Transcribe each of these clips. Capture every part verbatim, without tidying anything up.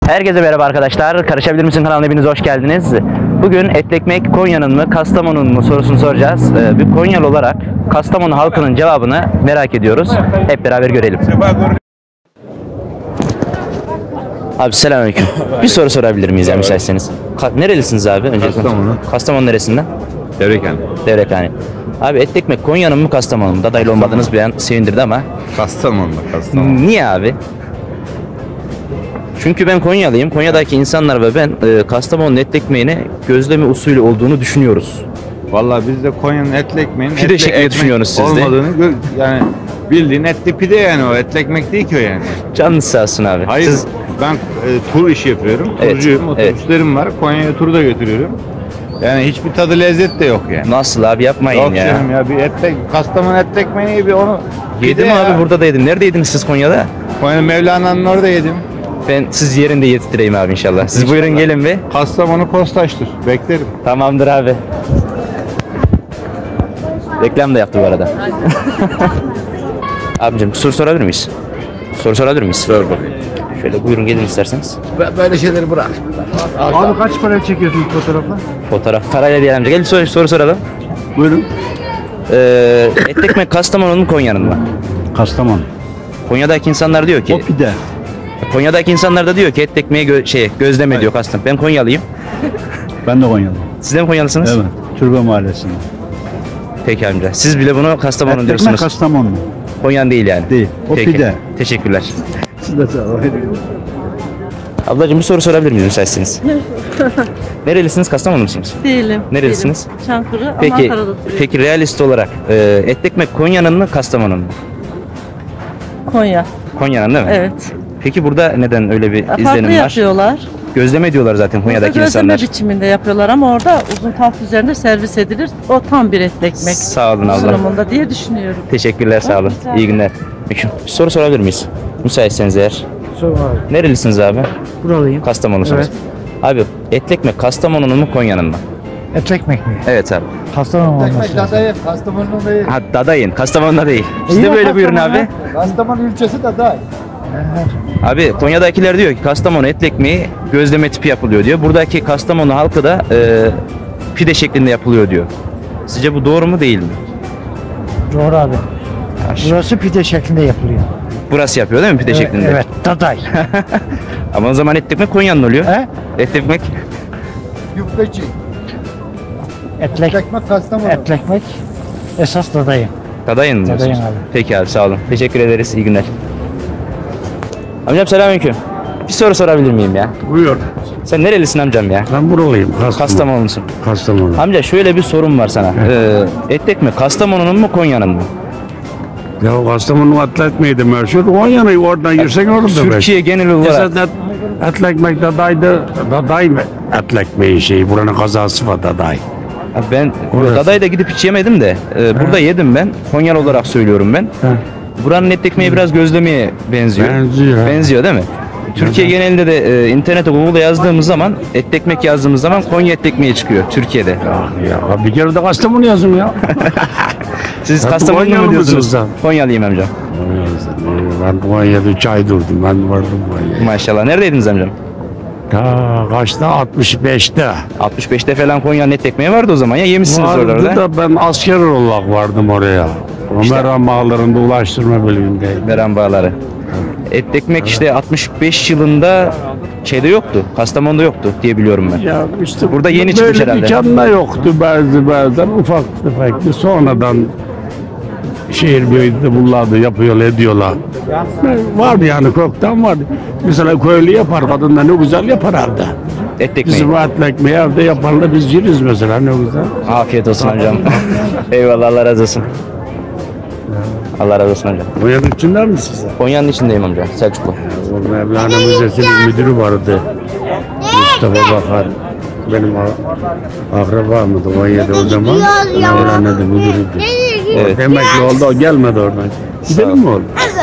Herkese merhaba arkadaşlar. Karışabilir misin kanalına hepiniz hoş geldiniz. Bugün etli ekmek Konya'nın mı Kastamonu'nun mu sorusunu soracağız. Ee, bir Konyalı olarak Kastamonu halkının cevabını merak ediyoruz. Hep beraber görelim. Abi selamünaleyküm. Bir soru sorabilir miyiz ya müsaitseniz? Ka- Nerelisiniz abi? Öncelikle. Kastamonu. Kastamonu neresinden? Devreken. Devrekhane. Abi etli ekmek Konya'nın mı Kastamonu'nun mu? Dadaylı olmadığınız bir an sevindirdi ama. Kastamonu'da Kastamonu. Niye abi? Çünkü ben Konyalıyım. Konya'daki insanlar ve ben e, Kastamonu'nun etli ekmeğine gözleme usulü olduğunu düşünüyoruz. Vallahi biz de Konya'nın etli ekmeğinin Pide etli şekli ekmek düşünüyorsunuz siz de. olmadığını gö- yani bildiğin etli pide yani o etli ekmek değil ki o yani. Canınız sağ olsun abi. Hayır Siz ben e, tur işi yapıyorum. Evet, Turcuyum. evet. Otobüslerim var. Konya'ya turu da götürüyorum. Yani hiçbir tadı lezzet de yok yani. nasıl abi yapmayın Yok ya. canım ya bir etli Kastamonu etli ekmeğini bir onu Yedim pide abi ya. burada da yedim. Nerede yediniz siz Konya'da? Konya'nın Mevlana'nın orada yedim. Ben siz yerinde yedireyim abi inşallah. Siz buyurun gelin bir. Kastamonu Kostaş'tır. Beklerim. Tamamdır abi. Reklam da yaptı bu arada. Abicim soru sorabilir miyiz? Soru sorabilir miyiz? Sor bakayım. Şöyle buyurun gelin isterseniz. Böyle şeyleri bırak. Abi kaç para çekiyorsun fotoğrafla? Fotoğraf parayla değil amca. Gel bir soru, soru soralım. Buyurun. Ee, etli ekmek Kastamonu'nun mu Konya'nın mı? Kastamonu. Konya'daki insanlar diyor O ki pide. Konya'daki insanlar da diyor ki etli ekmeği gö- şey gözleme diyor Kastam. Ben Konyalıyım. Ben de Konyalıyım. Siz de mi Konyalısınız? Evet. Türbe Mahallesi'nde. Peki amca. Siz bile bunu Kastamonu Etli ekmek diyorsunuz. Kastamonu. Konya'nın değil yani. Değil. O Peki. pide. Teşekkürler. Siz de sağ olun. Ablacığım bir soru sorabilir miyiz müsaitseniz? Nerelisiniz? Kastamonu musunuz? Değilim. Nerelisiniz? Değilim. Çankırı ama Peki, Ankara'da oturuyorum. peki realist olarak e, etli ekmek Konya'nın mı Kastamonu'nun mu? Konya. Konya'nın değil mi? Evet. Peki burada neden öyle bir Farklı izlenim var? yapıyorlar. Gözleme diyorlar zaten Konya'daki Burada gözleme insanlar. biçiminde yapıyorlar ama orada uzun taht üzerinde servis edilir. O tam bir etli ekmek. Sağ olun abla. Sunumunda diye düşünüyorum. Teşekkürler sağ olun. Rica İyi günler. Mükemmel. Bir soru sorabilir miyiz? Müsaitseniz eğer. Sor abi. Nerelisiniz abi? Buralıyım. Kastamonu'sunuz. Abi etli ekmek Kastamonu'nun mu Konya'nın mı? Etli ekmek mi? Evet abi. Kastamonu olması lazım. Kastamonu'nun değil. Ha Dadayın. Kastamonu'da değil. Siz de İyi ya, böyle buyurun Kastamonu abi. Kastamonu ilçesi de day. Abi Konya'dakiler diyor ki Kastamonu etli ekmeği gözleme tipi yapılıyor diyor. Buradaki Kastamonu halkı da e, pide şeklinde yapılıyor diyor. Sizce bu doğru mu değil mi? Doğru abi. Ha, ş- Burası pide şeklinde yapılıyor. Burası yapıyor değil mi pide şeklinde? Evet, daday. Ama o zaman etli ekmek Konya'nın oluyor. He? Etli ekmek Yufkacı. Etlek, Ekmek Kastamonu. etli ekmek esas dadayım. Dadayın mı diyorsunuz? Dadayın abi. Peki abi sağ olun. Teşekkür ederiz. İyi günler. Amcam selamünaleyküm. Bir soru sorabilir miyim ya? Buyur. Sen nerelisin amcam ya? Ben buralıyım. Kastamonu. Kastamonu'lusun. Kastamonu. Amca şöyle bir sorum var sana. Ee, etli ekmek Kastamonu'nun mu Konya'nın mı? Ya Kastamonu etli ekmeği de meşhur. Konya'nı oradan girsen orada da Türkiye genel olarak. Esas et, etli ekmek dadaydı. Daday mı? Etli ekmeği şey. Buranın kazası var daday. Ha, Ben Orası. Daday'da gidip hiç yemedim de e, burada yedim ben. Konyalı olarak söylüyorum ben. He. Buranın etli ekmeği biraz gözlemeye benziyor. Benziyor. Benziyor değil mi? Türkiye genelinde de e, internete Google'da yazdığımız zaman etli ekmek yazdığımız zaman Konya etli ekmeği çıkıyor Türkiye'de. Ya bir kere de Kastamonu yazın ya. Siz Ya, Kastamonu'lu Konyalı mu diyorsunuz? mısınız sen? Konyalıyım amcam. Ben Konya'da üç ay durdum. Ben vardım Konya'ya. Maşallah. Neredeydiniz amcam? Ta kaçta? altmış beşte. altmış beşte falan Konya'nın etli ekmeği vardı o zaman ya. Yemişsiniz Vardı oralarda. da ben asker olarak vardım oraya. Ömer Bağları'nda ulaştırma bölümündeydim. Veren bağları. Etli ekmek işte altmış beş yılında şeyde yoktu. Kastamonu'da yoktu diye biliyorum ben. Ya işte Burada yeni böyle çıkmış herhalde. dükkanla yoktu bazı bazen ufak tefekli. Sonradan şehir büyüdü bunlar yapıyorlar ediyorlar. Vardı yani kökten vardı. Mesela köylü yapar kadın da ne güzel yapar evde. Etli ekmeği. Bizim etli ekmeği evde yaparlar biz yeriz mesela ne güzel. Afiyet olsun hocam. Eyvallah Allah razı olsun. Allah razı olsun hocam. Konya'nın içinden mi size? Konya'nın içindeyim amca Selçuklu. O Mevlana Müzesi'nin müdürü vardı. Mustafa Bakar. Benim a- akrabamdı Konya'da o zaman. Mevlana'da müdürüydü. Evet. Emekli oldu o gelmedi oradan. Gidelim mi oğlum?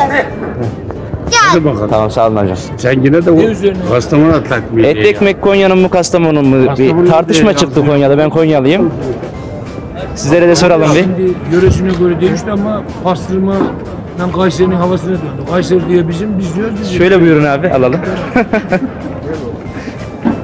Hadi bakalım. Tamam sağ olun hocam. Sen yine de o Kastamonu atlak mı? Etli ekmek Konya'nın mı Kastamonu'nun mu? Bir Kastamonu tartışma değil, çıktı Kastamonu. Konya'da. Ben Konyalıyım. Sizlere de soralım bir. Şimdi yöresine göre değişti ama pastırma Kayseri'nin havasına döndü. Kayseri diyor bizim, biz diyoruz biz. Şöyle buyurun abi alalım.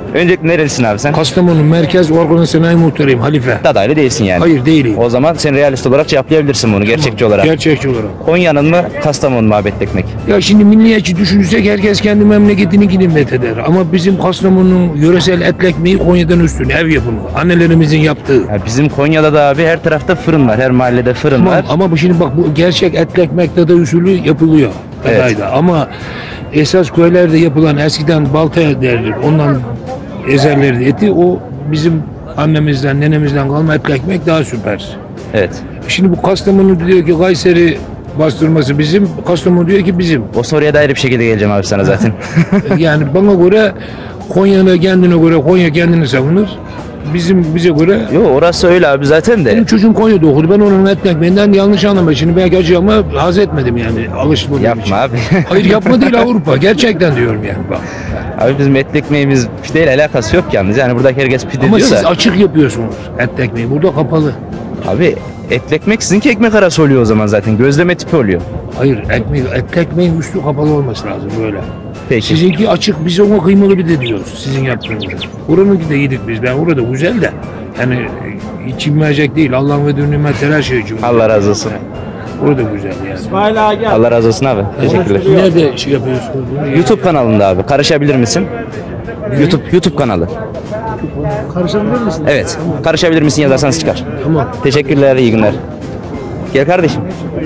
Öncelikle nerelisin abi sen? Kastamonu Merkez Organ Sanayi Muhtarıyım Halife. Dadaylı değilsin yani. Hayır değilim. O zaman sen realist olarak cevaplayabilirsin bunu gerçekçi olarak. Gerçekçi olarak. Konya'nın mı Kastamonu mu abi etli ekmek? Ya şimdi milliyetçi düşünürsek herkes kendi memleketini met eder. Ama bizim Kastamonu'nun yöresel etli ekmeği Konya'dan üstün. Ev yapımı. Annelerimizin yaptığı. Ya bizim Konya'da da abi her tarafta fırın var. Her mahallede fırın Tamam, var. ama bu şimdi bak bu gerçek etli ekmek dada usulü yapılıyor. Evet. Dadayda. Ama esas köylerde yapılan eskiden baltaya derler. Ondan ezerlerdi eti. O bizim annemizden, nenemizden kalma etli ekmek daha süper. Evet. Şimdi bu Kastamonu diyor ki Kayseri bastırması bizim, Kastamonu diyor ki bizim. O soruya dair bir şekilde geleceğim abi sana zaten. Yani bana göre Konya'na kendine göre Konya kendini savunur. Bizim bize göre Yo orası öyle abi zaten de. benim çocuğum Konya'da okudu. Ben onun etli ekmeğinden yanlış anlama. Şimdi belki acı ama haz etmedim yani alışmadığım için. Yapma abi. Hayır yapma değil Avrupa. Gerçekten diyorum yani bak. Abi bizim etli ekmeğimiz pideyle alakası yok yalnız. Yani buradaki herkes pide Ama diyor siz da. açık yapıyorsunuz etli ekmeği. Burada kapalı. Abi etli ekmek sizinki ekmek arası oluyor o zaman zaten. Gözleme tipi oluyor. Hayır ekmeği, etli ekmeğin üstü kapalı olması lazım böyle. Peki. Sizinki açık, biz ona kıymalı bir de diyoruz sizin yaptığınız. Oranınki de yedik biz. Ben orada güzel de. Yani hiç inmeyecek değil. Allah'ın ve nimetler her şey için. Allah razı olsun. Orada güzel yani. Allah razı olsun abi. Teşekkürler. Nerede şey yapıyorsunuz bunu? YouTube kanalında abi. Karışabilir misin? YouTube YouTube kanalı. Karışabilir misin? Evet. Karışabilir misin yazarsanız çıkar. Tamam. Teşekkürler, iyi günler. Gel kardeşim.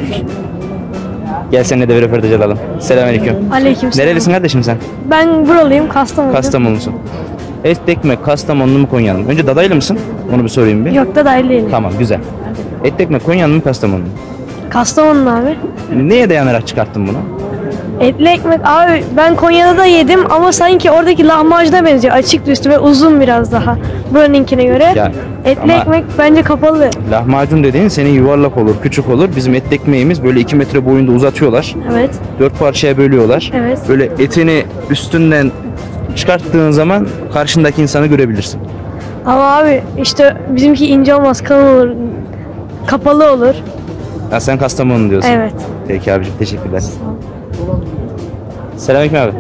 Gel seninle de bir röportaj alalım. Selamünaleyküm. Aleykümselam. Nerelisin kardeşim sen? Ben buralıyım, Kastamonu. Kastamonlusun. Etli ekmek Kastamonlu mu Konyalı mı? Önce Dadaylı mısın? Onu bir sorayım bir. Yok da dahil değilim. Tamam güzel. Etli ekmek Konyalı mı Kastamonlu mu? Kastamonu abi. Neye dayanarak çıkarttın bunu? Etli ekmek abi ben Konya'da da yedim ama sanki oradaki lahmacuna benziyor. Açık üstü ve uzun biraz daha. Buranınkine göre. Ya, Etli ama- ekmek bence kapalı. Lahmacun dediğin senin yuvarlak olur, küçük olur. Bizim etli ekmeğimiz böyle iki metre boyunda uzatıyorlar. Evet. Dört parçaya bölüyorlar. Evet. Böyle etini üstünden çıkarttığın zaman karşındaki insanı görebilirsin. Ama abi işte bizimki ince olmaz, kalın olur. Kapalı olur. Ya sen Kastamonu diyorsun. Evet. Peki abicim teşekkürler. Selamünaleyküm abi.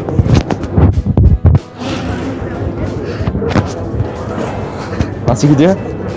Nasıl gidiyor?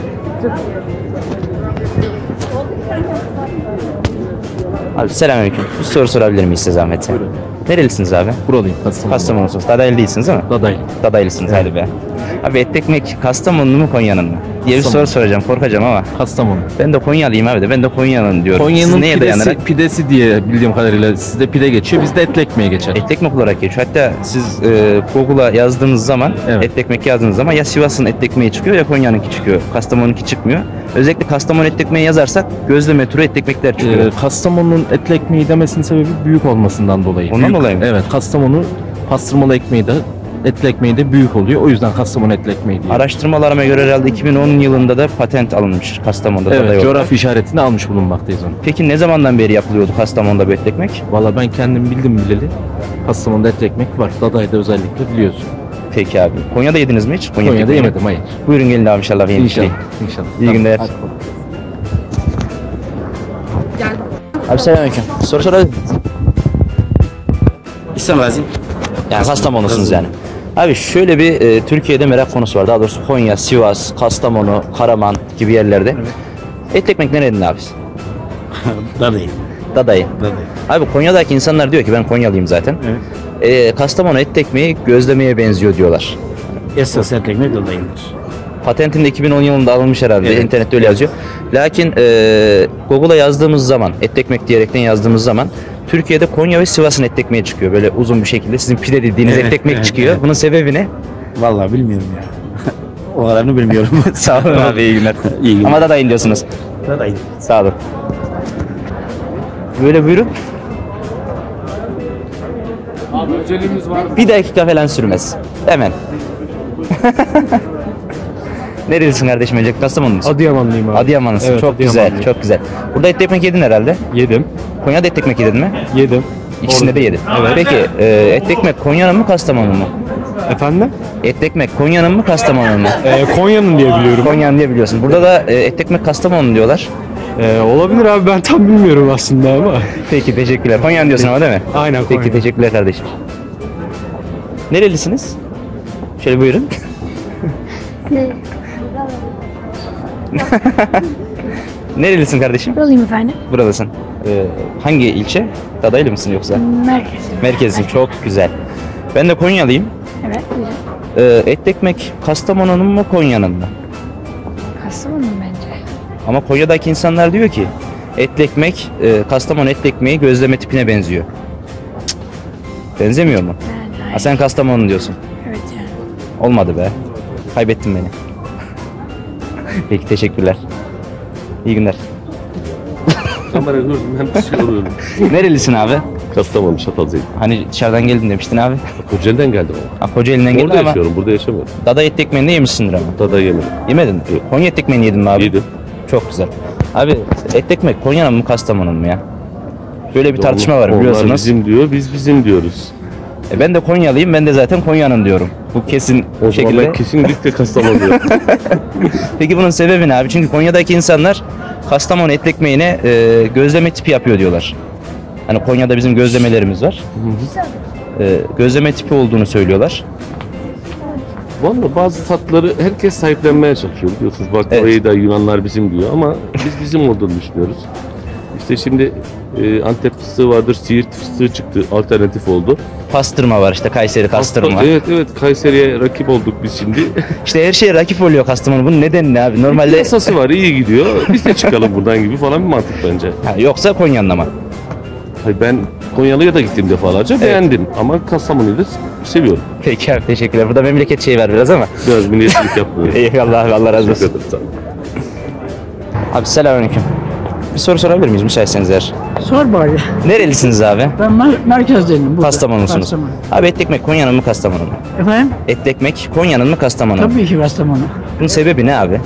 Abi selamünaleyküm. Bir soru sorabilir miyiz size zahmet? Nerelisiniz abi? Buralıyım Kastamonu. Kastamonu'sunuz. Dadaylı değilsiniz değil mi? Dadaylı. Dadaylısınız hadi be. Abi etli ekmek Kastamonu'lu mu Konya'nın mı? Diye bir soru Kastamonu. soracağım korkacağım ama. Kastamonu. Ben de Konyalıyım abi de ben de Konya'nın diyorum. Siz Konya'nın neye pidesi, dayanarak? pidesi diye bildiğim kadarıyla sizde pide geçiyor, bizde etli ekmeğe geçer. Etli ekmek olarak geçiyor. Hatta siz e, Google'a yazdığınız zaman, Evet. etli ekmek yazdığınız zaman ya Sivas'ın etli ekmeği çıkıyor ya Konya'nınki çıkıyor. Kastamonu'nunki çıkmıyor. Özellikle Kastamonu etli ekmeği yazarsak gözleme türü etli ekmekler çıkıyor. Ee, Kastamonu'nun etli ekmeği demesinin sebebi büyük olmasından dolayı. Ondan Büyük. dolayı mı? Evet, Kastamonu pastırmalı ekmeği de etli ekmeği de büyük oluyor. O yüzden Kastamonu etli ekmeği diyor. Araştırmalarıma göre herhalde iki bin on yılında da patent alınmış Kastamonu'da. da Evet, yok. coğrafi işaretini almış bulunmaktayız onu. Peki ne zamandan beri yapılıyordu Kastamonu'da bu etli ekmek? Valla ben kendim bildim bileli. Kastamonu'da etli ekmek var. Daday'da özellikle biliyorsun. Peki abi. Konya'da yediniz mi hiç? Konya Konya'da ekmeğini? yemedim, hayır. Buyurun gelin abi inşallah. yiyin. İnşallah. İnşallah. İyi günler. Hadi. Abi selamünaleyküm. Soru sorabilir miyim? İslam Gazi. Yani Kastamonu'sunuz yani. Abi şöyle bir e, Türkiye'de merak konusu var. Daha doğrusu Konya, Sivas, Kastamonu, Karaman gibi yerlerde. Et ekmek nereden abi? Dadayım. Dadayı. Abi Konya'daki insanlar diyor ki ben Konyalıyım zaten. E, Kastamonu et ekmeği gözlemeye benziyor diyorlar. Esas et ekmek dadayımdır. Patentinde iki bin on yılında alınmış herhalde. Evet. İnternette öyle yazıyor. Lakin e, Google'a yazdığımız zaman, et ekmek diyerekten yazdığımız zaman Türkiye'de Konya ve Sivas'ın et ekmeği çıkıyor. Böyle uzun bir şekilde. Sizin pide dediğiniz Evet, et ekmek evet, çıkıyor. evet. Bunun sebebi ne? Vallahi bilmiyorum ya. O kadarını bilmiyorum. Sağ olun abi iyi günler. İyi günler. Ama da dayın diyorsunuz. Dadayım. Sağ olun. Böyle buyurun. Bir dakika falan sürmez. Hemen. Nerelisin kardeşim önce? Kastamonu musun? Adıyamanlıyım abi. Adıyamanlısın. Evet, çok güzel, Adıyamanlıyım. çok güzel. Burada etli ekmek yedin herhalde. Yedim. Konya'da etli ekmek yedin mi? Yedim. İkisinde de yedin. Evet. Peki e, etli ekmek Konya'nın mı Kastamonu'nun mu? Efendim? Etli ekmek Konya'nın mı Kastamonu'nun mu? Ee, Konya'nın diye biliyorum. Konya'nın diye biliyorsun. Burada da e, etli ekmek Kastamonu diyorlar. Ee, olabilir abi ben tam bilmiyorum aslında ama. Peki teşekkürler. Konya'nın diyorsun ama değil mi? Aynen Peki Konya. teşekkürler kardeşim. Nerelisiniz? Şöyle buyurun. Nerelisin kardeşim? Buralıyım efendim. Buralısın. Ee, hangi ilçe? Dadaylı mısın yoksa? Merkez. Merkezin. Çok güzel. Ben de Konyalıyım. Evet, güzel. Ee, etli ekmek Kastamonu'nun mu Konya'nın mı? Kastamonu bence. Ama Konya'daki insanlar diyor ki etli ekmek, e, Kastamonu etli ekmeği gözleme tipine benziyor. Cık. Benzemiyor mu? Yani, Ha, sen Kastamonu diyorsun. evet yani. Olmadı be. Kaybettin beni. Peki teşekkürler. İyi günler. Kamera gördüm hem bir şey oluyorum. Nerelisin abi? Kastamonu Çatalca'yım. Hani dışarıdan geldin demiştin abi. Kocaeli'den geldim ama. Ha, Kocaeli'nden geldin Orada ama yaşıyorum, burada yaşamıyorum. Dada etli ekmeğini de yemişsindir ama. Burada da yemedim. Yemedin mi? Konya etli ekmeğini yedin mi abi? Yedim. Çok güzel. Abi etli ekmek Konya'nın mı Kastamonu'nun mu ya? Böyle bir tartışma var Onlar biliyorsunuz. bizim diyor, biz bizim diyoruz. E ben de Konyalıyım, ben de zaten Konya'nın diyorum. Bu kesin O zaman şekilde. ben kesinlikle Kastamonu diyorum. Peki bunun sebebi ne abi? Çünkü Konya'daki insanlar Kastamonu etli ekmeğine e, gözleme tipi yapıyor diyorlar. Hani Konya'da bizim gözlemelerimiz var. E, gözleme tipi olduğunu söylüyorlar. Valla bazı tatları herkes sahiplenmeye çalışıyor biliyorsunuz. Baklavayı Evet. da Yunanlar bizim diyor ama biz bizim olduğunu düşünüyoruz. İşte şimdi e, Antep fıstığı vardır, Siirt fıstığı çıktı, alternatif oldu. Pastırma var işte, Kayseri kastırma. Evet evet, Kayseri'ye rakip olduk biz şimdi. İşte her şeye rakip oluyor Kastamonu. Bunun nedeni ne abi? Normalde Piyasası var, iyi gidiyor. Biz de çıkalım buradan gibi falan bir mantık bence. ha, yoksa Konya'nın ama. Hayır, ben Konyalı'ya da gittim defalarca, beğendim ama Kastamonu'yu da seviyorum. Peki abi teşekkürler. Burada memleket şeyi var biraz ama. Biraz milliyetçilik yapmıyorum. Eyvallah abi, Allah razı Teşekkür olsun. ederim, sağ olun. Abi selamünaleyküm. Bir soru sorabilir miyiz müsaitseniz eğer? Sor bari. Nerelisiniz abi? Ben mer- merkezdeyim. burada. Kastamonusunuz. Kastamonu. Abi etli ekmek Konya'nın mı Kastamonu mu? Efendim? Etli ekmek Konya'nın mı Kastamonu mu? Tabii ki Kastamonu. Bunun sebebi ne abi?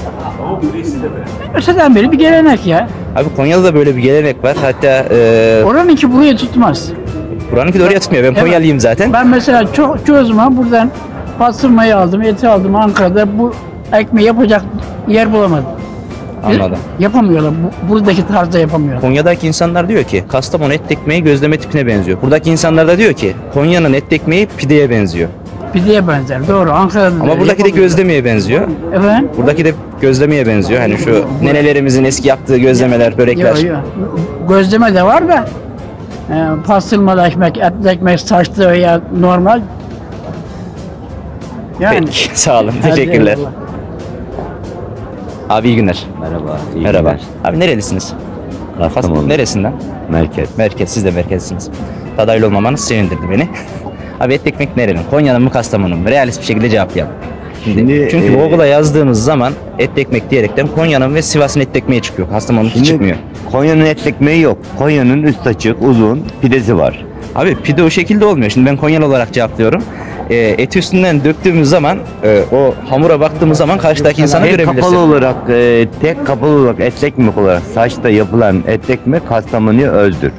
Öteden beri bir gelenek ya. Abi Konya'da da böyle bir gelenek var. Hatta e, Oranınki buraya tutmaz. buranınki de oraya tutmuyor. Ben Evet. Konyalıyım zaten. Ben mesela çok çoğu zaman buradan pastırmayı aldım, eti aldım Ankara'da. Bu ekmeği yapacak yer bulamadım. Anladım. Yapamıyorlar. Bu, buradaki tarzda yapamıyorlar. Konya'daki insanlar diyor ki Kastamonu etli ekmeği gözleme tipine benziyor. Buradaki insanlar da diyor ki Konya'nın etli ekmeği pideye benziyor. Pideye benzer. Doğru. Ankara'da da Ama buradaki de yapamıyorlar. gözlemeye benziyor. Efendim? Buradaki de gözlemeye benziyor. Hani şu nenelerimizin eski yaptığı gözlemeler, börekler. Yok yok. Gözleme de var da e, pastırmalı ekmek, etli ekmek, saçlı ya normal. Yani. Peki sağ olun. Hadi Teşekkürler. eyvallah. Abi iyi günler. Merhaba. iyi Merhaba. günler. Abi nerelisiniz? Kastamonu. Neresinden? Merkez. Merkez. Siz de merkezsiniz. Tadaylı olmamanız sevindirdi beni. Abi etli ekmek nerenin? Konya'nın mı Kastamonu'nun mu? Realist bir şekilde cevaplayalım. Şimdi, Şimdi, çünkü e, Google'a yazdığımız zaman etli ekmek diyerekten Konya'nın ve Sivas'ın etli ekmeği çıkıyor. Kastamonu'nun Şimdi çıkmıyor. Konya'nın etli ekmeği yok. Konya'nın üst açık, uzun pidesi var. Abi pide o şekilde olmuyor. Şimdi ben Konyalı olarak cevaplıyorum. E, eti üstünden döktüğümüz zaman e, o hamura baktığımız zaman karşıdaki insanı Tek görebilirsin. kapalı olarak, e, tek kapalı olarak etli ekmek olarak saçta yapılan etli ekmek Kastamonu'yu öldür.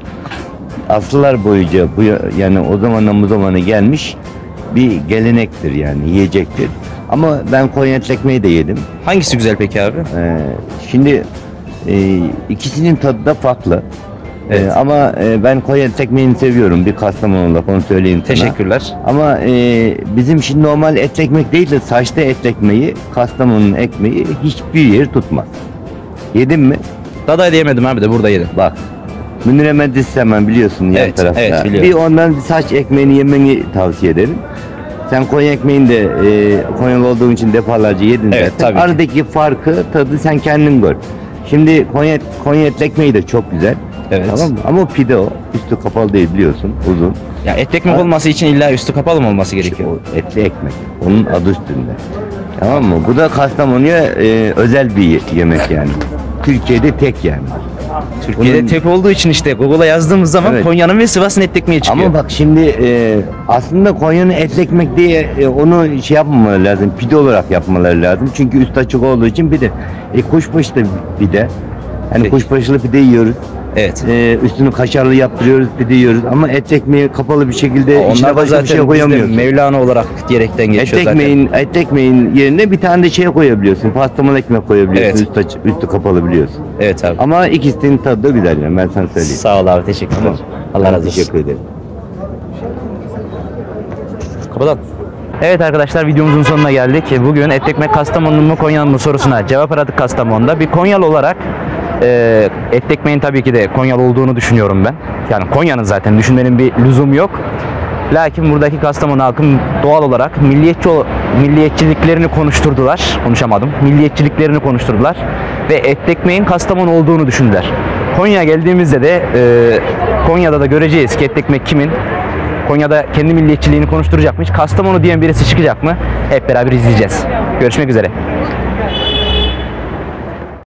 Asırlar boyunca bu yani o zamandan bu zamana gelmiş bir gelenektir yani yiyecektir. Ama ben Konya etli ekmeği de yedim. Hangisi güzel peki abi? Ee, şimdi e, ikisinin tadı da farklı. Evet. Ee, ama e, ben Konya etli ekmeğini seviyorum. Bir Kastamonu olarak onu söyleyeyim sana. Teşekkürler. Ama e, bizim şimdi normal etli ekmek değil de saçta etli ekmeği, Kastamonu'nun ekmeği hiçbir yer tutmaz. Yedin mi? Dadaylı yemedim abi de burada yedim. Bak. Münire Medis hemen biliyorsun yan Evet, tarafta. evet, biliyorum. Bir ondan bir saç ekmeğini yemeni tavsiye ederim. Sen Konya ekmeğini de e, Konyalı olduğun için defalarca yedin Evet, zaten. tabii ki. Aradaki farkı, tadı sen kendin gör. Şimdi Konya, Konya etli ekmeği de çok güzel. Evet. Tamam mı? Ama pide o. Üstü kapalı değil biliyorsun. Uzun. Ya etli ekmek Ha? olması için illa üstü kapalı mı olması gerekiyor? O etli ekmek. Onun adı üstünde. Tamam mı? Bu da Kastamonu'ya e, özel bir yemek yani. Türkiye'de tek yani. Türkiye'de Bunun- tek olduğu için işte Google'a yazdığımız zaman Evet. Konya'nın ve Sivas'ın etli ekmeği çıkıyor. Ama bak şimdi e, aslında Konya'nın etli ekmek diye e, onu şey yapmamaları lazım. Pide olarak yapmaları lazım. Çünkü üst açık olduğu için pide. E, kuşbaşı da pide. Hani Peki. kuşbaşılı pide yiyoruz. Evet. E, üstünü kaşarlı yaptırıyoruz, pide yiyoruz. Ama et ekmeği kapalı bir şekilde içine Onlar da başka zaten bir şey bizde koyamıyorsun. Mevlana olarak diyerekten Et geçiyor zaten. ekmeğin, et ekmeğin yerine bir tane de şey koyabiliyorsun. Pastırmalı ekmek koyabiliyorsun. Evet. Üstü, açık- üstü kapalı biliyorsun. Evet abi. Ama ikisinin tadı da güzel yani ben sana söyleyeyim. Sağ ol abi, teşekkürler. Tamam. Allah Ben razı olsun. Teşekkür ederim. Kapatalım. Evet arkadaşlar, videomuzun sonuna geldik. Bugün et ekmek Kastamonu mu Konya'nın mı sorusuna cevap aradık Kastamonu'da. Bir Konyalı olarak e, et ekmeğin tabii ki de Konyalı olduğunu düşünüyorum ben. Yani Konya'nın zaten düşünmenin bir lüzumu yok. Lakin buradaki Kastamonu halkın doğal olarak milliyetçi milliyetçiliklerini konuşturdular. Konuşamadım. Milliyetçiliklerini konuşturdular ve et ekmeğin Kastamonu olduğunu düşündüler. Konya'ya geldiğimizde de e, Konya'da da göreceğiz ki et ekmek kimin. Konya'da kendi milliyetçiliğini konuşturacakmış. Kastamonu diyen birisi çıkacak mı? Hep beraber izleyeceğiz. Görüşmek üzere.